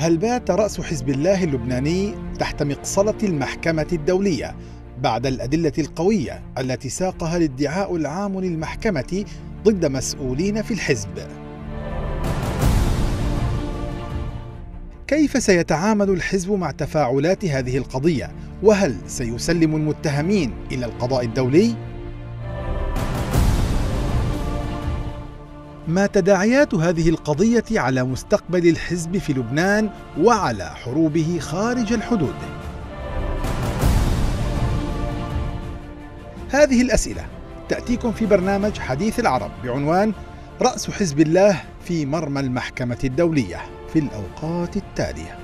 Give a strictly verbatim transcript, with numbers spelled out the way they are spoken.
هل بات رأس حزب الله اللبناني تحت مقصلة المحكمة الدولية بعد الأدلة القوية التي ساقها الادعاء العام للمحكمة ضد مسؤولين في الحزب؟ كيف سيتعامل الحزب مع تفاعلات هذه القضية؟ وهل سيسلم المتهمين إلى القضاء الدولي؟ ما تداعيات هذه القضية على مستقبل الحزب في لبنان وعلى حروبه خارج الحدود؟ هذه الأسئلة تأتيكم في برنامج حديث العرب بعنوان رأس حزب الله في مرمى المحكمة الدولية في الأوقات التالية.